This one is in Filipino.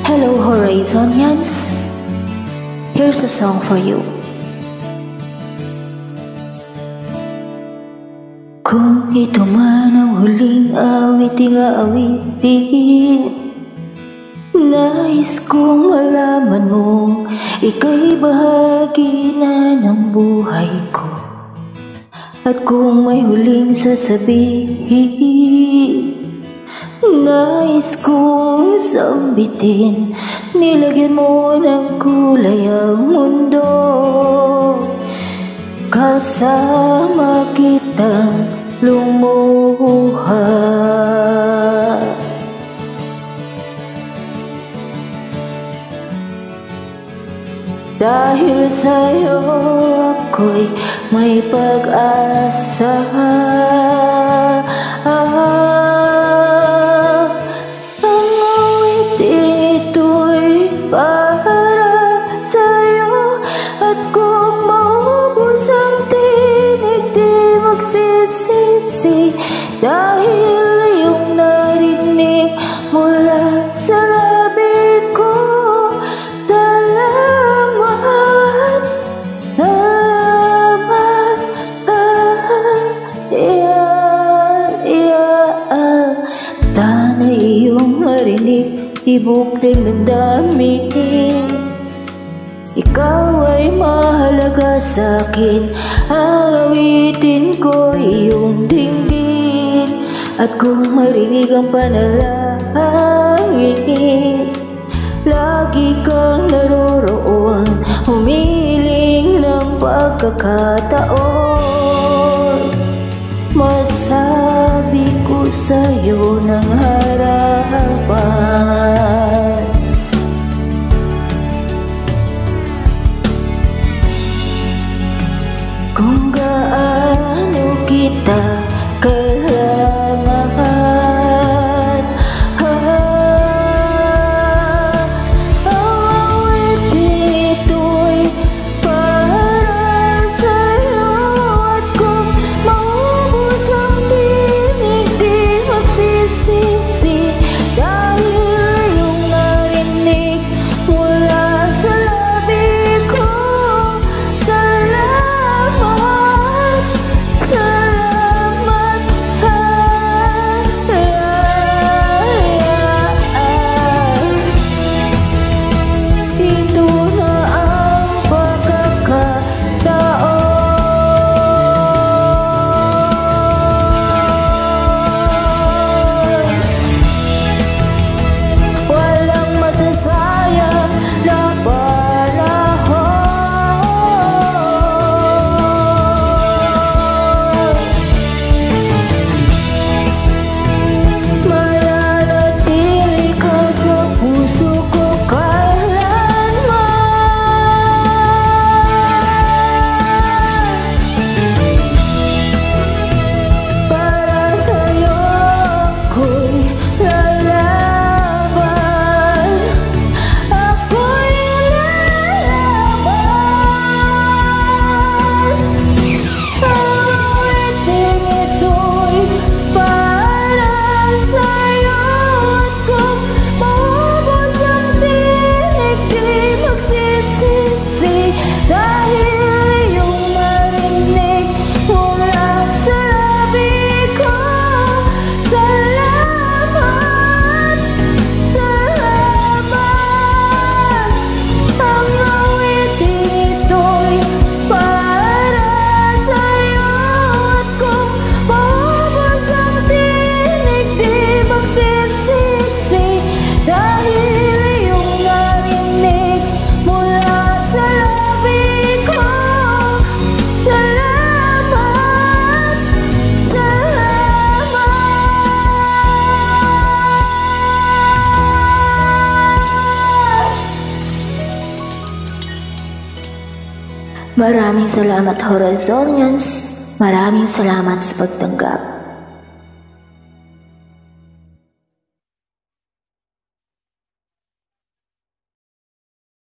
Hello Horizonians, here's a song for you. Kung ito man ang huling awiting aawitin, nais kong malaman mong ika'y bahagi na ng buhay ko. At kung may huling sasabihin, nais kong sambitin, nilagyan mo ng kulay ang mundo. Kasama kitang lumuha. Dahil sa'yo ako'y may pag-asa. Ang awitin ito'y para sa'yo. At kung maubos ang tinig, di magsisisi. Dahil iyong narinig mula sa labi ko. Sana iyong marinig, tibok din ng damdamin. Ikaw ay mahalaga sa'kin, ang awitin ko iyong dinggin. At kung marinig ang panalangin, lagi kang naroroon, humiling ng pagkakataon. Masabi ko sa'yo ng harapan, kung gaano kita kailangan. Ang awitin ito'y para sa'yo. At kung maubos ang tinig, di magsisisi. Dahil iyong narinig mula sa labi ko. Maraming salamat Horizonians, maraming salamat sa pagtanggap.